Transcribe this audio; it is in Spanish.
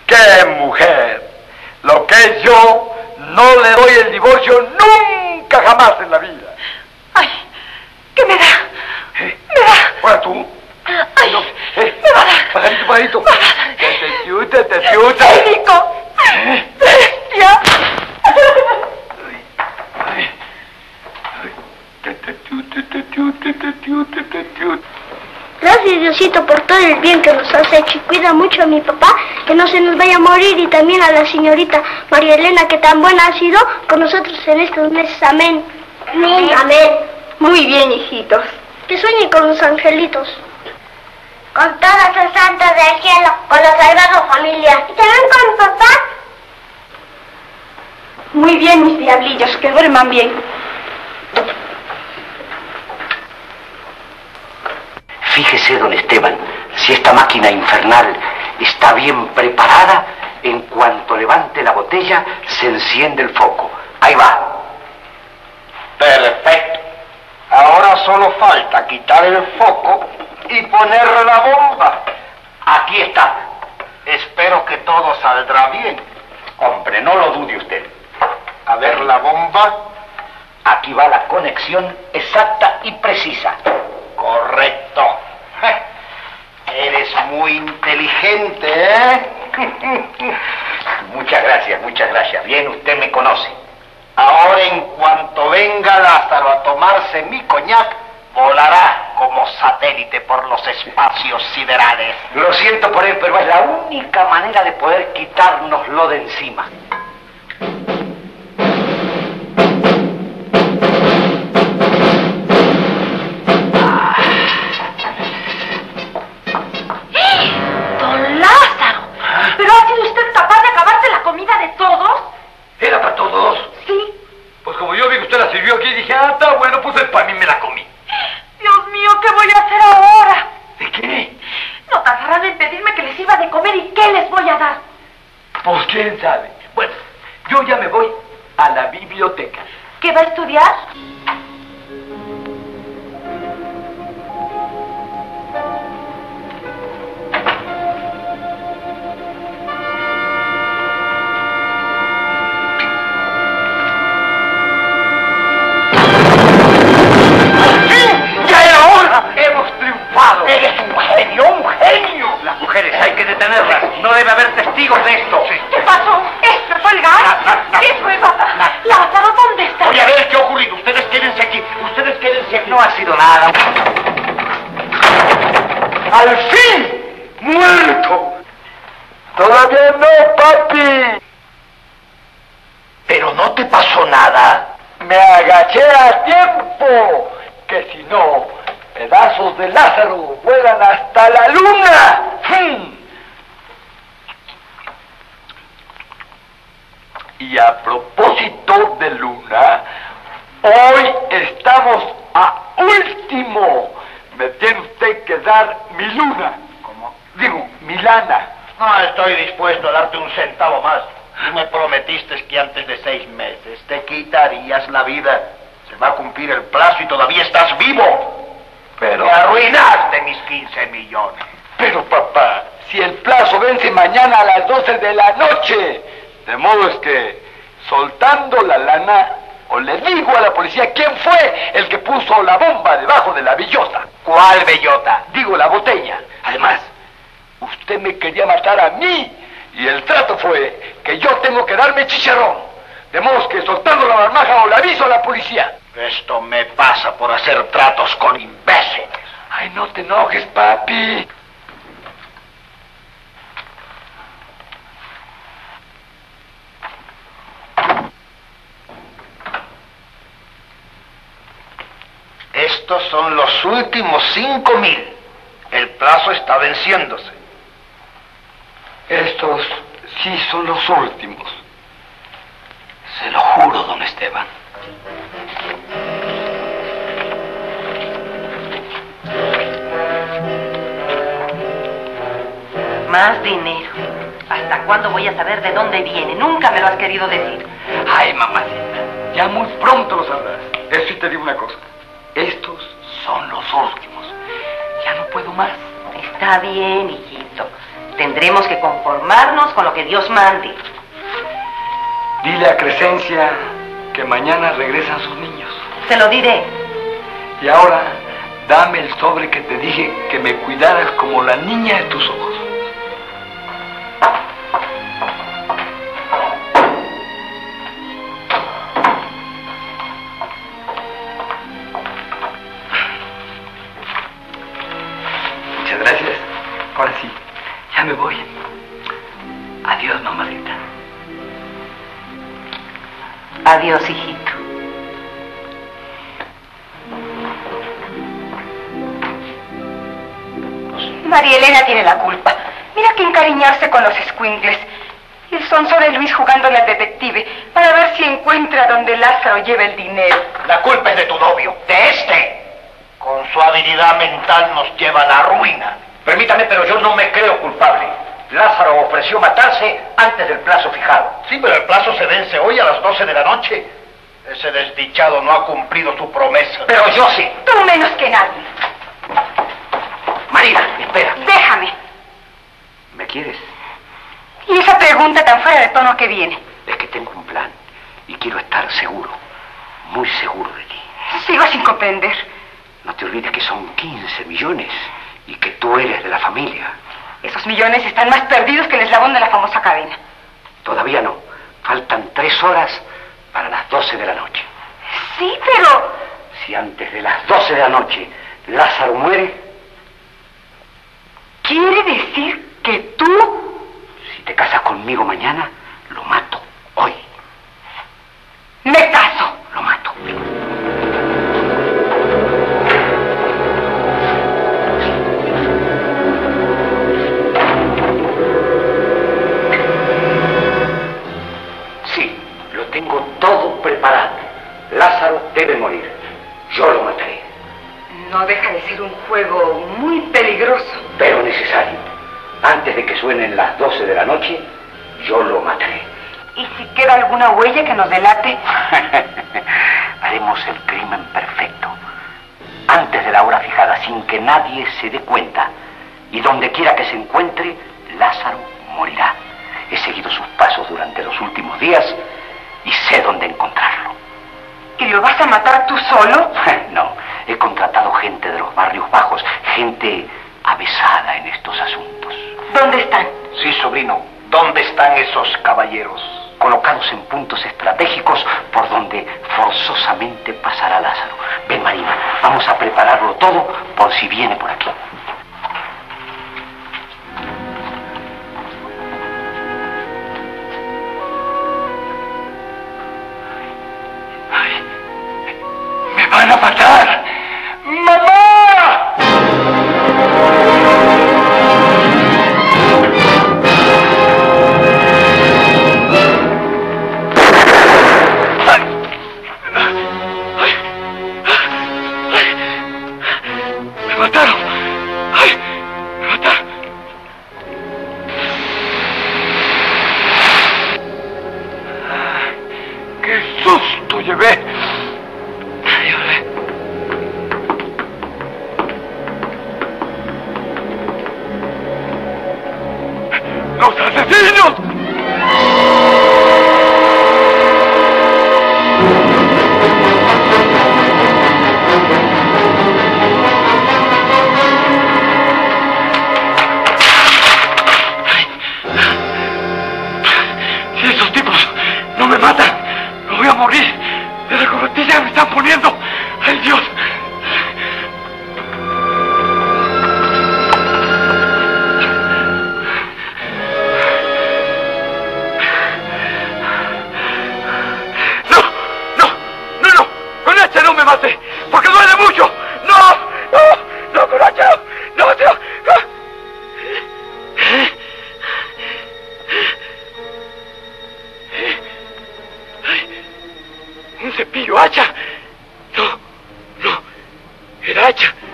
¡Qué mujer! Lo que es yo, no le doy el divorcio nunca jamás en la vida. ¡Ay! ¿Qué me da? Me da. Ahora tú. ¡Ay! No, Me va a dar. Pajarito, pajarito. Me va a dar. Te ciuta, te ciuta. ¡Cínico! ¡Bestia! Gracias, Diosito, por todo el bien que nos has hecho, y cuida mucho a mi papá, que no se nos vaya a morir, y también a la señorita María Elena, que tan buena ha sido con nosotros en estos meses. Amén. Amén. Amén. Muy bien, hijitos. Que sueñen con los angelitos. Con todos los santos del cielo, con la Sagrada Familia. ¿Y también con mi papá? Muy bien, mis diablillos, que duerman bien. Fíjese, don Esteban, si esta máquina infernal está bien preparada, en cuanto levante la botella, se enciende el foco. Ahí va. Perfecto. Ahora solo falta quitar el foco y poner la bomba. Aquí está. Espero que todo saldrá bien. Hombre, no lo dude usted. A ver la bomba. Aquí va la conexión exacta y precisa. Correcto. Eres muy inteligente, ¿eh? Muchas gracias, muchas gracias. Bien, usted me conoce. Ahora, en cuanto venga Lázaro a tomarse mi coñac, volará como satélite por los espacios siderales. Lo siento por él, pero es la única manera de poder quitárnoslo de encima. ¡Don Lázaro! ¿Pero ha sido usted capaz de acabarse la comida de todos? ¿Era para todos? Sí. Pues como yo vi que usted la sirvió aquí, dije, está bueno, pues para mí me la comí. Dios mío, ¿qué voy a hacer ahora? ¿De qué? No tardarán en pedirme que les sirva de comer, y ¿qué les voy a dar? Pues quién sabe. Bueno, yo ya me voy a la biblioteca. ¿Qué va a estudiar? ¡Hemos triunfado! ¡Eres un genio, un genio! Las mujeres hay que detenerlas. No debe haber testigos de esto. ¿Qué pasó? ¿Explotó el gas? ¿Qué prueba? Lázaro, ¿dónde está? Voy a ver qué ha ocurrido. Ustedes quédense aquí. Ustedes quédense aquí. No ha sido nada. ¡Al fin! ¡Muerto! ¡Todavía no, papi! ¿Pero no te pasó nada? Me agaché a tiempo. Que si no, pedazos de Lázaro vuelan hasta la luna. Y a propósito de luna, hoy estamos a último. Me tiene usted que dar mi luna. ¿Cómo? Digo, mi lana. No estoy dispuesto a darte un centavo más. Tú me prometiste que antes de 6 meses te quitarías la vida. Se va a cumplir el plazo y todavía estás vivo. Pero... Me arruinaste mis 15 millones. Pero papá, si el plazo vence mañana a las 12 de la noche, de modo es que, soltando la lana, o le digo a la policía quién fue el que puso la bomba debajo de la bellota. ¿Cuál bellota? Digo, la botella. Además, usted me quería matar a mí, y el trato fue que yo tengo que darme chicharrón. De modo que, soltando la marmaja, o le aviso a la policía. Esto me pasa por hacer tratos con imbéciles. Ay, no te enojes, papi. Estos son los últimos 5,000. El plazo está venciéndose. Estos sí son los últimos. Se lo juro, don Esteban. Más dinero. ¿Hasta cuándo voy a saber de dónde viene? Nunca me lo has querido decir. Ay, mamacita, ya muy pronto lo sabrás. Eso sí te digo una cosa. Estos son los últimos. Ya no puedo más. Está bien, hijito. Tendremos que conformarnos con lo que Dios mande. Dile a Crescencia que mañana regresan sus niños. Se lo diré. Y ahora, dame el sobre que te dije que me cuidaras como la niña de tus ojos. Muchas gracias. Ahora sí, ya me voy. Adiós, mamadita. Adiós, hijito. María Elena tiene la culpa. Mira que encariñarse con los escuincles. Y el sonso de Luis jugándole al detective para ver si encuentra donde Lázaro lleva el dinero. La culpa es de tu novio, de este. Con su habilidad mental nos lleva a la ruina. Permítame, pero yo no me creo culpable. Lázaro ofreció matarse antes del plazo fijado. Sí, pero el plazo se vence hoy a las 12 de la noche. Ese desdichado no ha cumplido su promesa. Pero yo sí. Tú menos que nadie. Marina, espera. Déjame. ¿Me quieres? ¿Y esa pregunta tan fuera de tono que viene? Es que tengo un plan y quiero estar seguro, muy seguro de ti. Sigo sin comprender. No te olvides que son 15 millones y que tú eres de la familia. Esos millones están más perdidos que el eslabón de la famosa cadena. Todavía no. Faltan 3 horas para las 12 de la noche. Sí, pero... Si antes de las 12 de la noche Lázaro muere... ¿Quiere decir que tú... Si te casas conmigo mañana, lo mato hoy. Me caso. Lo mato. Sí, lo tengo todo preparado. Lázaro debe morir. Yo lo mataré. No deja de ser un juego muy peligroso. Pero necesario. Antes de que suenen las 12 de la noche, yo lo mataré. ¿Y si queda alguna huella que nos delate? Haremos el crimen perfecto. Antes de la hora fijada, sin que nadie se dé cuenta. Y donde quiera que se encuentre, Lázaro morirá. He seguido sus pasos durante los últimos días y sé dónde encontrarlo. ¿Y lo vas a matar tú solo? No, he contratado gente de los barrios bajos, gente avesada en estos asuntos. ¿Dónde están? Sí, sobrino. ¿Dónde están esos caballeros? Colocados en puntos estratégicos por donde forzosamente pasará Lázaro. Ven, Marina, vamos a prepararlo todo por si viene por aquí. ¡Me van a matar! ¡Mamá! ¡Me mataron! ¡Ay! ¡Me mataron! ¡Qué susto llevé! ¡Los asesinos! Si esos tipos no me matan, me voy a morir. De la corretilla me están poniendo. ¡Ay, Dios! ¡No me mate! ¡Porque duele mucho! ¡No! ¡No! ¡No, Coracho! ¡No, tío! ¡Un cepillo hacha! No, no, era hacha.